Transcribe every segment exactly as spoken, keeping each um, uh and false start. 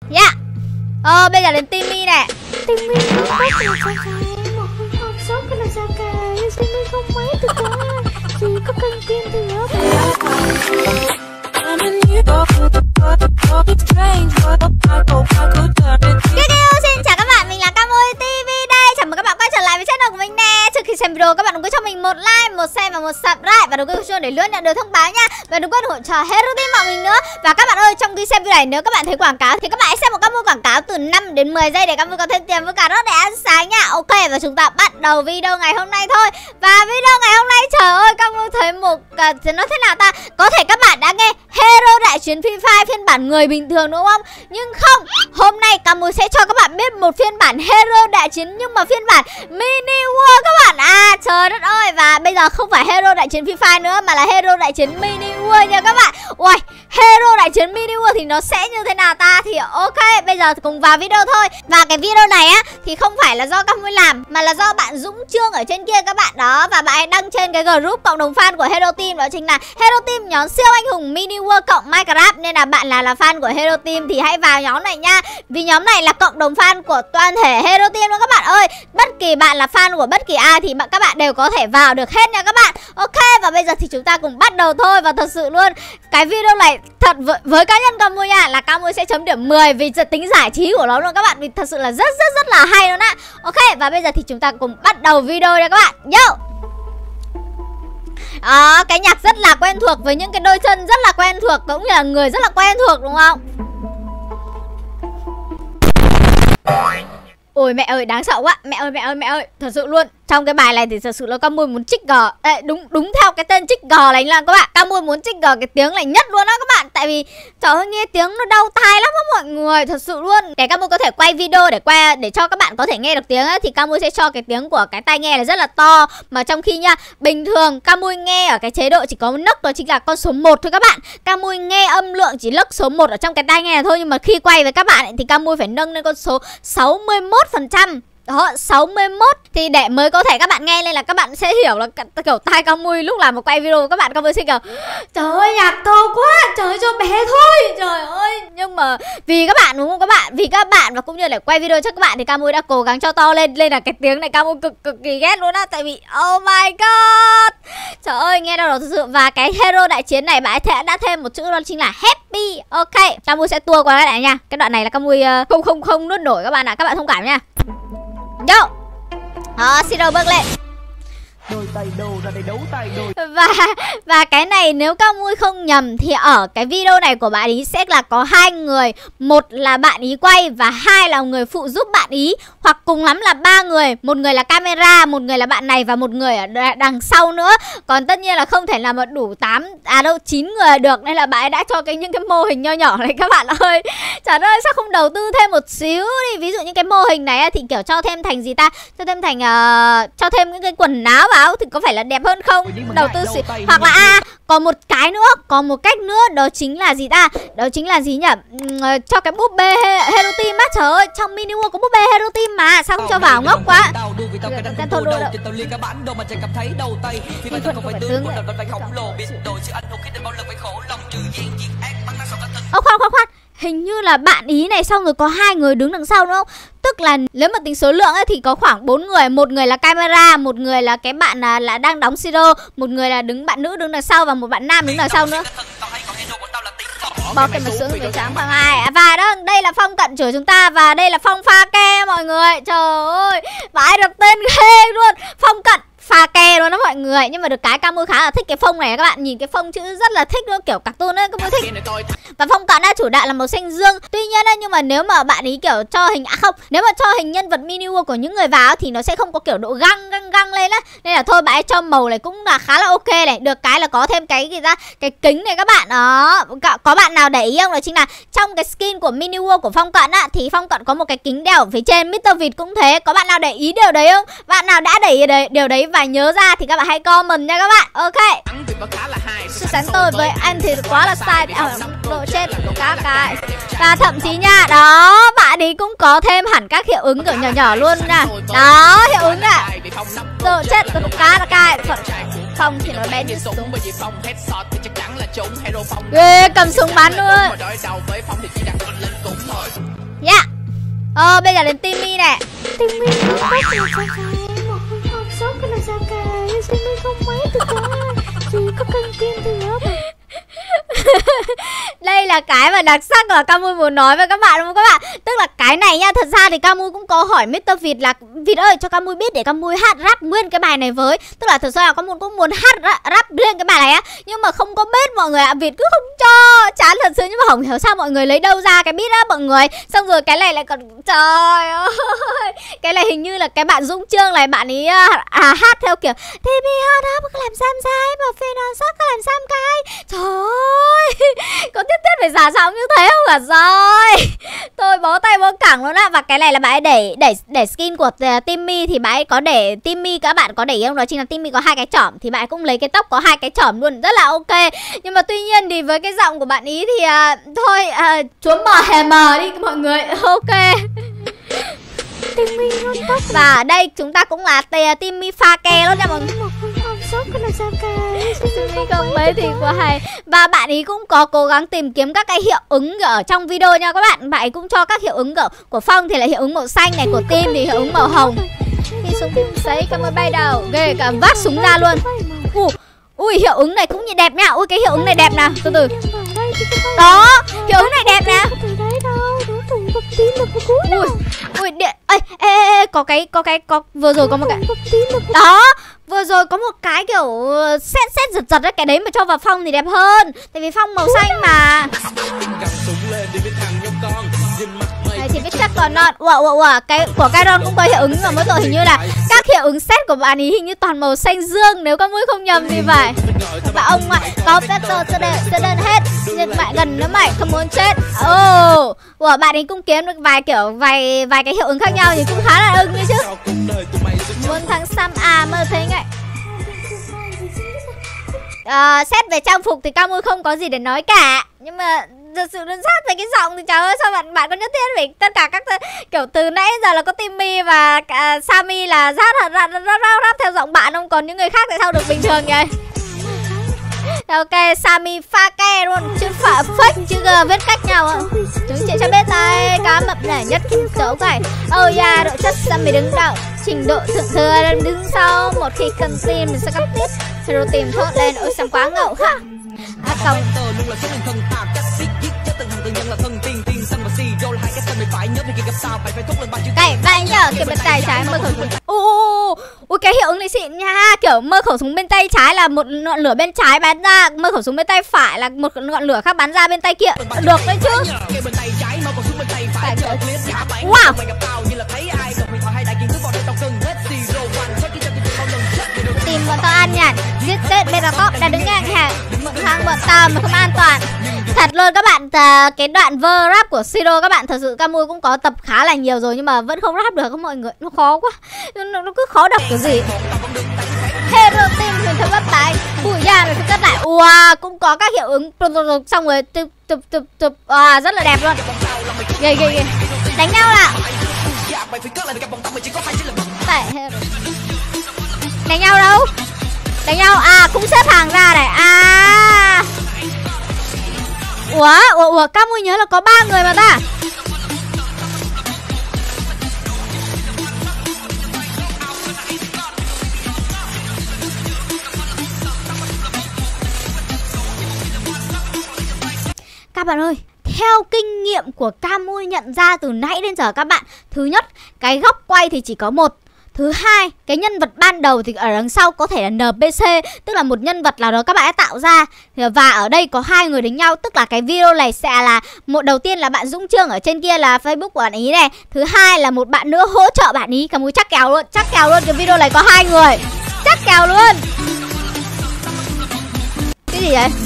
Dạ yeah. Ờ bây giờ đến Timmy này. Timmy nó có là sao cái một không không sáu cái là sao cái Timmy không mấy từ có chỉ có cân tiên thì nhớ Xin chào các bạn, mình là Camui ti vi đây. Chào mừng các bạn quay trở lại với channel của mình nè. Trước khi xem video các bạn đừng quên cho mình một like, một share và một subscribe và đừng quên chuông để luôn nhận được thông báo nha. Và đừng quên hỗ trợ Hero Team bọn mình nữa. Và các bạn ơi, trong khi xem video này nếu các bạn thấy quảng cáo thì các bạn hãy xem một Camui quảng cáo từ năm đến mười giây để Camui có thêm tiền với cà rốt để ăn sáng nha. Ok, và chúng ta bắt đầu video ngày hôm nay thôi. Và video ngày hôm nay trời ơi, Camui thấy một uh, nó thế nào ta? Có thể các bạn đã nghe Hero Đại Chiến Free Fire phiên bản người bình thường đúng không? Nhưng không, hôm nay Camui sẽ cho các bạn biết một phiên bản Hero Đại Chiến nhưng mà phiên bản Mini World các bạn. À trời đất ơi, và bây giờ không phải Hero Đại Chiến Free Fire nữa mà là Hero Đại Chiến Mini World nha các bạn. Ui, Hero Đại Chiến Mini World thì nó sẽ như thế nào ta? Thì ok, bây giờ cùng vào video thôi. Và cái video này á thì không phải là do Camui làm mà là do bạn Dũng Trương ở trên kia các bạn đó. Và bạn ấy đăng trên cái group cộng đồng fan của Hero Team, đó chính là Hero Team nhóm siêu anh hùng Mini World cộng Minecraft. Nên là bạn là là fan của Hero Team thì hãy vào nhóm này nha. Vì nhóm này là cộng đồng fan của toàn thể Hero Team luôn các bạn ơi. Bất kỳ bạn là fan của bất kỳ ai thì các bạn đều có thể vào được hết nha các bạn. Ok, và bây giờ thì chúng ta cùng bắt đầu thôi. Và thật sự luôn, cái video này thật với, với cá nhân Camui nha, là Camui sẽ chấm điểm mười vì tính giải trí của nó luôn các bạn. Vì thật sự là rất rất rất là hay luôn á. Ok, và bây giờ thì chúng ta cùng bắt đầu video nha các bạn. Yo! Đó, cái nhạc rất là quen thuộc với những cái đôi chân rất là quen thuộc, cũng như là người rất là quen thuộc đúng không? Ôi mẹ ơi, đáng sợ quá. Mẹ ơi, mẹ ơi, mẹ ơi, thật sự luôn. Trong cái bài này thì thật sự là Camui muốn trigger. Ê, đúng đúng theo cái tên trigger này là các bạn. Camui muốn trigger cái tiếng này nhất luôn đó các bạn. Tại vì trời ơi, nghe tiếng nó đau tai lắm đó mọi người. Thật sự luôn. Để Camui có thể quay video để quay để cho các bạn có thể nghe được tiếng ấy, thì Camui sẽ cho cái tiếng của cái tai nghe là rất là to. Mà trong khi nha, bình thường Camui nghe ở cái chế độ chỉ có một nấc, đó chính là con số một thôi các bạn. Camui nghe âm lượng chỉ nấc số một ở trong cái tai nghe này thôi. Nhưng mà khi quay với các bạn ấy, thì Camui phải nâng lên con số sáu mươi mốt phần trăm. Đó, sáu mươi mốt thì để mới có thể các bạn nghe lên là các bạn sẽ hiểu là kiểu tai Camui lúc làm một quay video các bạn Camui sẽ kiểu trời ơi nhạc to quá, trời ơi cho bé thôi, trời ơi. Nhưng mà vì các bạn đúng không các bạn, vì các bạn và cũng như để quay video cho các bạn thì Camui đã cố gắng cho to lên. Lên là cái tiếng này Camui cực cực kỳ ghét luôn á. Tại vì oh my god, trời ơi nghe đau đầu thật sự. Và cái Hero Đại Chiến này bạn ấy đã thêm một chữ đó chính là happy. Ok, Camui sẽ tua qua cái này nha. Cái đoạn này là Camui không không không nuốt nổi các bạn ạ, à. Các bạn thông cảm nha. Yo. Đó, Siro bước lên. Đôi tay đầu ra để đấu tay đôi. Và và cái này nếu Camui không nhầm thì ở cái video này của bạn ý sẽ là có hai người, một là bạn ý quay và hai là người phụ giúp bạn ý, hoặc cùng lắm là ba người, một người là camera, một người là bạn này và một người ở đằng sau nữa. Còn tất nhiên là không thể nào mà đủ tám à đâu chín người được, nên là bạn ấy đã cho cái những cái mô hình nho nhỏ này các bạn ơi. Trời ơi sao không đầu tư thêm một xíu đi. Ví dụ những cái mô hình này thì kiểu cho thêm thành gì ta? Cho thêm thành uh, cho thêm những cái quần áo vào thì có phải là đẹp hơn không? Đầu tư xíu. Hoặc là à, còn một cái nữa, còn một cách nữa, đó chính là gì ta? Đó chính là gì nhỉ? Uhm, cho cái búp bê Hero Team á. Trời ơi, trong Mini World có búp bê Hero Team mà sao không cho vào, ngốc quá. Thôi đâu đâu. Ô khoan khoan khoan, hình như là bạn ý này xong rồi có hai người đứng đằng sau đúng không? Tức là nếu mà tính số lượng ấy thì có khoảng bốn người. Một người là camera, một người là cái bạn là, là đang đóng Siro, một người là đứng bạn nữ đứng đằng sau và một bạn nam đứng đằng sau nữa. Bỏ cái mặt xuống về trắng bằng hai. Và đó, đây là Phong cận chửi chúng ta. Và đây là Phong pha ke mọi người. Trời ơi, vãi được tên ghê luôn. Phong cận pha ke luôn đó mọi người. Nhưng mà được cái Camui khá là thích cái phông này các bạn. Nhìn cái phông chữ rất là thích nữa, kiểu cartoon ấy, Camui thích. Và Phong cận chủ đạo là màu xanh dương. Tuy nhiên nhưng mà nếu mà bạn ý kiểu cho hình à không, nếu mà cho hình nhân vật Mini World của những người vào thì nó sẽ không có kiểu độ găng găng găng lên á. Nên là thôi bạn ấy cho màu này cũng là khá là ok này. Được cái là có thêm cái gì ra, cái kính này các bạn. Đó, có bạn nào để ý không? Đó chính là trong cái skin của Mini World của Phong cận á thì Phong cận có một cái kính đeo ở phía trên. mít tơ Vịt cũng thế. Có bạn nào để ý điều đấy không? Bạn nào đã để ý điều đấy và nhớ ra thì các bạn hãy comment nha các bạn. Ok. Sự sánh tôi với anh thì quá là sai. À, độ chết cá cái. Và thậm chí nha, đó, bạn ấy cũng có thêm hẳn các hiệu ứng kiểu nhỏ nhỏ luôn nha. Đó, hiệu ứng ạ. Độ chết cá là cái. Phong thì nó bé như súng. Ghê, cầm súng bắn luôn. Ờ bây giờ đến Timmy này. Timmy nó có là sao cái một không không sáu cái là sao cái Timmy không mấy từ cả chỉ có cần tiền thì nhớ mà. Đây là cái mà đặc sắc là Camui muốn nói với các bạn đúng không các bạn? Tức là cái này nha, thật ra thì Camui cũng có hỏi mít tơ Vịt là Vịt ơi cho Camui biết để Camui hát rap nguyên cái bài này với. Tức là thật ra là Camui cũng muốn hát rap riêng cái bài này á, nhưng mà không có biết mọi người ạ, Vịt cứ không cho. Chán thật sự, nhưng mà không hiểu sao mọi người lấy đâu ra cái beat á mọi người. Xong rồi cái này lại còn trời ơi. Cái này hình như là cái bạn Dũng Trương này, bạn ấy à, hát theo kiểu thì bị hát đó có làm sam sai mà phê nó sắc có làm sam cay. Trời ơi, có tiếp tiếp phải giả giọng như thế không hả rồi. Tôi bó tay bó cẳng luôn á. Và cái này là bạn ấy để để để skin của uh, Timmy thì bạn ấy có để Timmy, các bạn có để ý không, đó chính là Timmy có hai cái chỏm thì bạn ấy cũng lấy cái tóc có hai cái chỏm luôn, rất là ok. Nhưng mà tuy nhiên thì với cái giọng của bạn ý thì uh, thôi uh, chúa mờ hề mờ đi mọi người. Ok. Timmy nó tóc. Và ở đây chúng ta cũng là Timmy pha ke luôn nha mọi người. Cái là sao cái Timmy không mấy thì quá hay. Và bạn ấy cũng có cố gắng tìm kiếm các cái hiệu ứng ở trong video nha các bạn. Bạn ấy cũng cho các hiệu ứng của, của Phong thì là hiệu ứng màu xanh này, của Tim thì hiệu ứng màu hồng. Khi súng sấy cảm ơn bay đầu. Ghê cả vác súng ra luôn. Ui, ui hiệu ứng này cũng nhìn đẹp nha. Ui cái hiệu ứng này đẹp nè. Từ từ. Đó, hiệu ứng này đẹp nè. Ui, ui điện. Ê, ê, ê, có cái, có cái, có vừa rồi có một cái. Đó, vừa rồi có một cái kiểu xét xét giật giật ấy, cái đấy mà cho vào Phong thì đẹp hơn. Tại vì Phong màu xanh mà. Này thì biết chắc còn non. Ủa ủa ủa, cái của Kairon cũng có hiệu ứng mà mỗi tội hình như là các hiệu ứng set của bạn ý hình như toàn màu xanh dương nếu có mũi không nhầm thì phải. Và ông ngoại có Peter sẽ đơn hết. Nhưng mày gần nữa mày không muốn chết. Ồ, oh. Ủa bạn ấy cũng kiếm được vài kiểu vài vài cái hiệu ứng khác nhau thì cũng khá là ưng đấy chứ. Muốn thằng Sam à mơ thấy ngay. À, xét về trang phục thì Camui không có gì để nói cả. Nhưng mà thật sự đơn sát về cái giọng thì trời ơi sao bạn bạn có nhất thiết phải tất cả các kiểu từ nãy giờ là có Timmy và uh, Sammy là rát rát rát rát rát theo giọng bạn không, còn những người khác tại sao được bình thường vậy? Ok, Sammy pha ke luôn, chứ phải fake chứ uh, viết cách nhau ạ. Chúng chị cho biết tay cá mập này nhất xấu cái. Oh yeah, độ chất Sammy đứng đầu, trình độ thượng thừa đứng sau. Một khi cần tin mình sẽ cắt tiếp. Hero tìm thốt lên, ôi xem quá ngậu hả? À không. Cái bạn nhớ cái bên tay trái mơ khẩu súng. Ui ui cái hiệu ứng này xịn nha. Kiểu mơ khẩu súng bên tay trái là một ngọn lửa bên trái bắn ra, mơ khẩu súng bên tay phải là một ngọn lửa khác bắn ra bên tay kia. Được đấy chứ. Wow. Tìm bọn tao an nhàn, giết chết beta top đã đứng ngang hàng một thang bọn tao mà không an toàn. Thật luôn các bạn, cái đoạn vơ rap của Siro các bạn thật sự Camui cũng có tập khá là nhiều rồi nhưng mà vẫn không rap được các mọi người, nó khó quá, nó, nó cứ khó đọc kiểu gì. Hero team huyền thâm gấp tay, bùi da rồi cất lại, wow cũng có các hiệu ứng xong rồi chụp chụp chụp chụp, wow rất là đẹp luôn. Ghê ghê ghê, đánh nhau nào. Đánh nhau đâu? Đánh nhau à, cũng xếp hàng ra này. À. Ủa, ủa, ủa, Camui nhớ là có ba người mà ta. Các bạn ơi, theo kinh nghiệm của Camui nhận ra từ nãy đến giờ các bạn, thứ nhất, cái góc quay thì chỉ có một. Thứ hai, cái nhân vật ban đầu thì ở đằng sau có thể là en pê xê, tức là một nhân vật nào đó các bạn đã tạo ra. Và ở đây có hai người đánh nhau, tức là cái video này sẽ là một, đầu tiên là bạn Dũng Trương, ở trên kia là Facebook của bạn ý này. Thứ hai là một bạn nữa hỗ trợ bạn ý. Camui chắc kèo luôn, chắc kèo luôn, cái video này có hai người. Chắc kèo luôn. Cái gì vậy?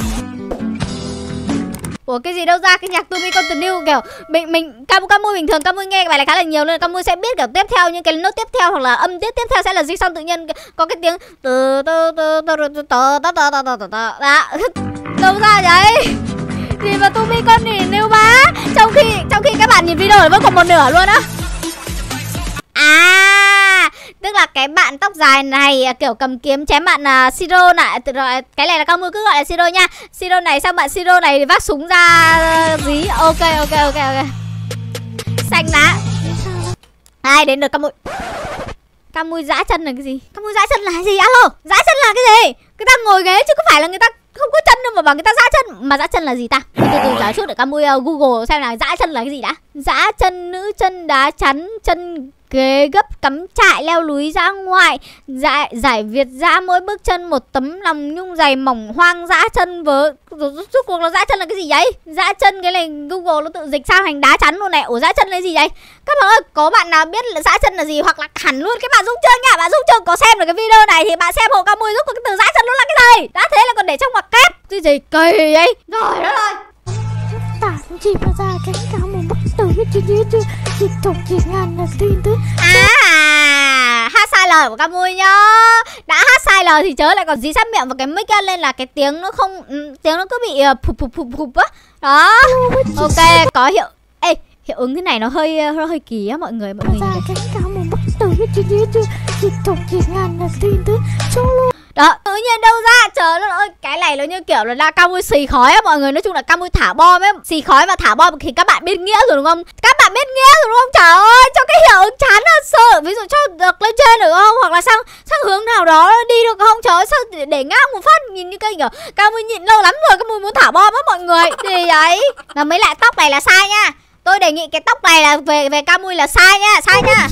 Ủa cái gì đâu ra, cái nhạc To Be Continue kiểu mình mình Camui bình thường Camui nghe cái bài này khá là nhiều nên Camui sẽ biết kiểu tiếp theo những cái nốt tiếp theo hoặc là âm tiết tiếp theo sẽ là gì, xong tự nhiên có cái tiếng từ từ từ từ từ từ từ đó đâu ra vậy? Gì mà To Be Continue ba, trong khi trong khi các bạn nhìn video vẫn còn một nửa luôn á. À, tức là cái bạn tóc dài này kiểu cầm kiếm chém bạn uh, Siro này, cái này là Camui cứ gọi là Siro nha. Siro này, xong bạn Siro này thì vác súng ra uh, dí. Ok ok ok ok. Xanh lá. Đây, đến được Camui. Camui giã chân là cái gì? Camui giã chân là cái gì? Alo, giã chân là cái gì? Người ta ngồi ghế chứ có phải là người ta không có chân đâu mà bảo người ta giã chân. Mà giã chân là gì ta? Từ từ trả chút để Camui uh, Google xem là giã chân là cái gì đã. Giã chân, nữ chân đá chắn, chân ghế gấp, cắm trại, leo núi dã ngoại, giải, giải Việt dã mỗi bước chân một tấm lòng nhung dày mỏng hoang, dã chân vớ. Rốt cuộc là dã chân là cái gì vậy? Dã chân cái này Google nó tự dịch sang thành đá chắn luôn này. Ủa dã chân là gì vậy? Các bạn ơi, có bạn nào biết là dã chân là gì hoặc là hẳn luôn cái bạn Dung Trương nha. Bạn Dung Trương có xem được cái video này thì bạn xem hộ Camui giúp cái từ dã chân nó là cái gì. Đã thế là còn để trong ngoặc kép. Cái gì kỳ vậy? Rồi đó rồi. Tản chỉ mà ra cánh cáo một bất tử chỉ nhớ chưa chỉ tổng chỉ ngàn là tin tức. À, hát sai lời của Camui nhá. Đã hát sai lời thì chớ lại còn dí sát miệng vào cái mic á, lên là cái tiếng nó không um, tiếng nó cứ bị uh, phụp phụp phụp phụp á. Đó. Ok, có hiệu. Ê, hiệu ứng thế này nó hơi nó hơi kỳ á mọi người, mọi người nhìn cánh cáo một bất tử chỉ nhớ chưa chỉ tổng chỉ ngàn là tin tức. Đó, tự nhiên đâu ra, trời ơi, cái này nó như kiểu là Camui xì khói á mọi người. Nói chung là Camui thả bom ấy, xì khói và thả bom thì các bạn biết nghĩa rồi đúng không? Các bạn biết nghĩa rồi đúng không? Trời ơi, cho cái hiệu ứng chán hơn sợ. Ví dụ cho được lên trên được không? Hoặc là sang sang hướng nào đó đi được không? Trời ơi, sao để, để ngang một phát nhìn như cái kiểu Camui nhịn lâu lắm rồi, Camui muốn thả bom á mọi người. Gì vậy? Là mấy lại tóc này là sai nha. Tôi đề nghị cái tóc này là về về Camui là sai nha, sai nha.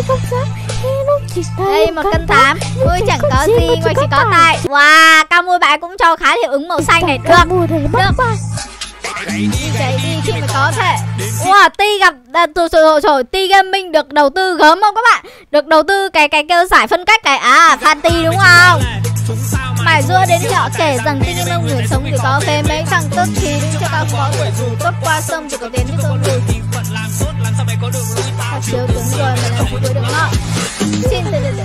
Đây một cân tám, tôi chẳng có gì ngoài chỉ có tay. Wow, Camui bạn cũng cho khá hiệu ứng màu xanh này, được, được. Chạy đi khi mà có thể. Wow, Ti gặp rồi rồi rồi Ti Gaming được đầu tư gớm không các bạn? Được đầu tư cái cái cơ giải phân cách này. À, Phan Ti đúng không? Mải rua đến họ kể rằng Ti Gaming người sống thì có phê mấy thằng tức thì đứng cho tao có tuổi dù tốt qua sông chỉ có tiền chứ không được. Tao chiếu cứng rồi mà làm gì được ngọ. Xin từ từ.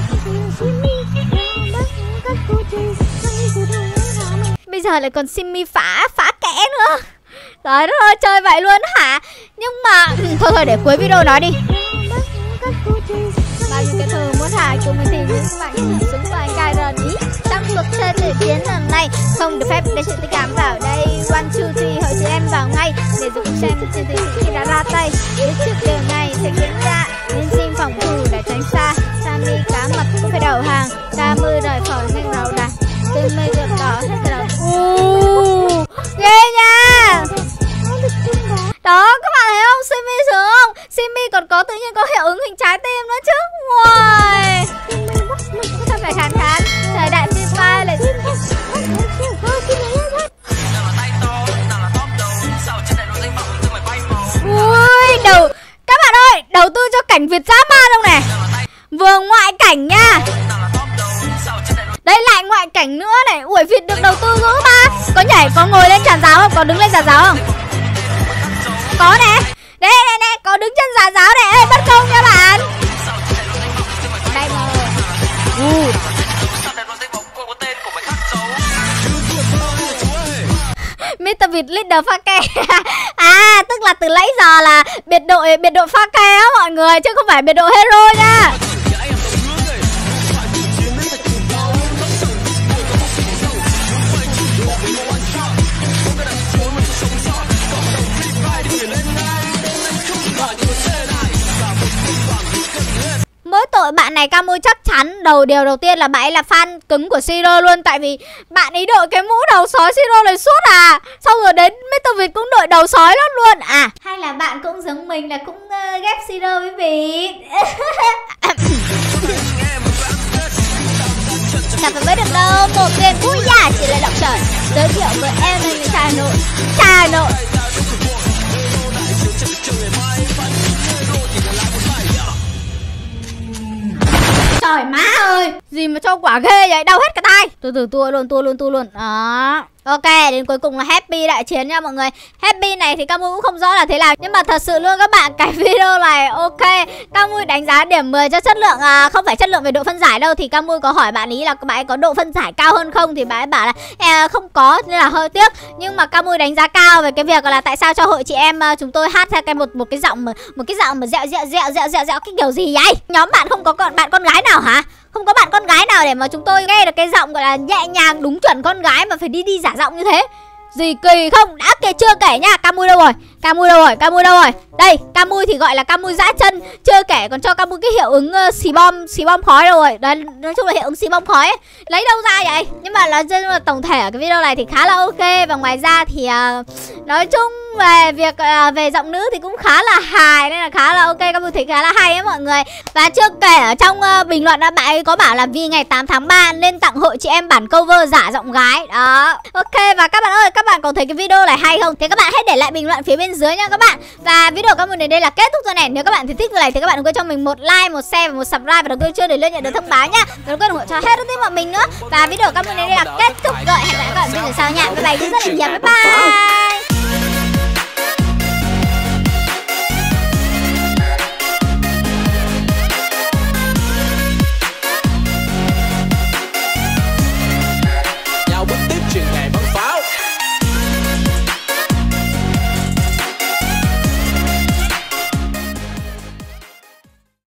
Bây giờ lại còn Simmy phá phá kẽ nữa. Trời đất ơi, chơi vậy luôn hả? Nhưng mà thôi thôi để cuối video nói đi. Bao nhiêu cái thơ muốn hại của mình thì những bạn những súng và anh cài rần ý. Trong cuộc chơi thể tiến lần này không được phép để sự tình cảm vào đây. One two three hỏi chị em vào ngay để giúp xem trên tình khi đã ra tay. Biết trước điều này sẽ khiến ra nên xin phòng thủ để tránh xa. Sammy cá mập cũng phải đầu hàng. Camui rời khỏi nhanh đầu đà. Tên mây được đỏ hết từ đầu. Uuuu, ghê nha. Đó, các bạn thấy không? Simmy sướng không? Simmy còn có tự nhiên có hiệu ứng hình trái tim nữa chứ. Wow. Sao phải khán khán. Thời đại Free Fire lại ui, đầu các bạn ơi, đầu tư cho cảnh Việt dã man không này. Vừa ngoại cảnh nha. Đây lại ngoại cảnh nữa này. Ui, Việt được đầu tư dữ ba. Có nhảy, có ngồi lên tràn giáo không? Có đứng lên tràn giáo không? Có nè. Đây này nè, có đứng chân giả giáo này. Ê, bất công nha bạn. Đây mà. uh. mít tơ Việt leader pha ke. À, tức là từ nãy giờ là biệt đội biệt đội pha ke á mọi người, chứ không phải biệt đội hero nha. Mỗi tội bạn này Camui chắc chắn đầu điều đầu tiên là bạn ấy là fan cứng của Siro luôn. Tại vì bạn ấy đội cái mũ đầu sói Siro này suốt à. Xong rồi đến mít tơ Việt cũng đội đầu sói lắm luôn. À, hay là bạn cũng giống mình là cũng uh, ghép Siro với Việt. Chẳng phải biết được đâu. Một game vui giả chỉ là động trời. Giới thiệu với em là người Hà Nội. Hà Nội. Trời má ơi, gì mà cho quả ghê vậy, đau hết cả tay. Từ từ tua luôn, tua luôn, tua luôn. Đó. Ok, đến cuối cùng là Happy đại chiến nha mọi người. Happy này thì Camui cũng không rõ là thế nào, nhưng mà thật sự luôn các bạn, cái video này ok. Camui đánh giá điểm mười cho chất lượng, à, không phải chất lượng về độ phân giải đâu. Thì Camui có hỏi bạn ý là bạn ấy có độ phân giải cao hơn không, thì bạn ấy bảo là à, không có, nên là hơi tiếc. Nhưng mà Camui đánh giá cao về cái việc là tại sao cho hội chị em chúng tôi hát theo cái một một cái giọng một cái giọng mà dẹo dẹo dẹo dẹo dẹo dẹo cái kiểu gì vậy? Nhóm bạn không có con bạn con gái nào hả? Không có bạn con gái nào để mà chúng tôi nghe được cái giọng gọi là nhẹ nhàng đúng chuẩn con gái mà phải đi đi giả giọng như thế. Gì kỳ không? Đã kể chưa kể nha. Camui đâu rồi? Camui đâu rồi? Camui đâu rồi? Đây, Camui thì gọi là Camui giã chân, chưa kể còn cho Camui cái hiệu ứng uh, xì bom, xì bom khói đâu rồi. Đấy, nói chung là hiệu ứng xì bom khói ấy. Lấy đâu ra vậy? Nhưng mà nói chung là tổng thể ở cái video này thì khá là ok. Và ngoài ra thì uh, nói chung về việc uh, về giọng nữ thì cũng khá là hài, nên là khá là ok, Camui thấy khá là hay ấy mọi người. Và chưa kể ở trong uh, bình luận đã bạn ấy có bảo là vì ngày tám tháng ba nên tặng hội chị em bản cover giả giọng gái. Đó. Ok, và các bạn ơi, các bạn có thấy cái video này hay không? Thì các bạn hãy để lại bình luận phía bên dưới nha các bạn. Và video của Camui đến đây là kết thúc rồi này. Nếu các bạn thấy thích video này thì các bạn đừng quên cho mình một like, một share và một subscribe, và đừng quên chưa để luôn nhận được thông báo nhá. Và đừng quên ủng hộ cho hết team bọn mình nữa. Và video của Camui đến đây là kết thúc rồi. Hẹn gặp lại các bạn video sau nha. Bye bye rất là nhiều. Bye bye.